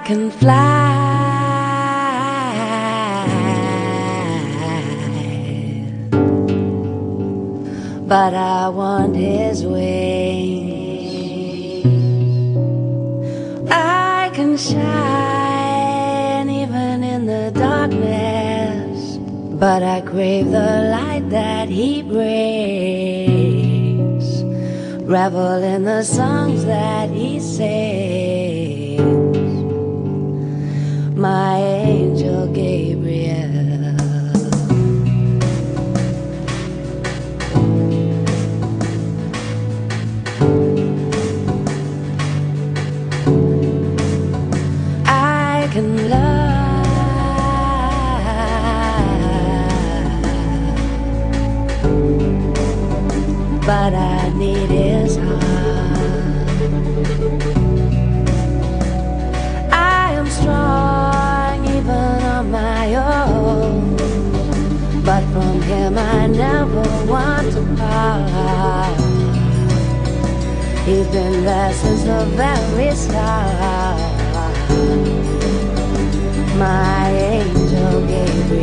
can fly, but I want his wings. I can shine even in the darkness, but I crave the light that he brings. Revel in the songs that he sings. My angel Gabriel. I can love, but I need his heart. I am strong even on my own, but from him I never want to part. He's been there since the very start. My angel Gabriel.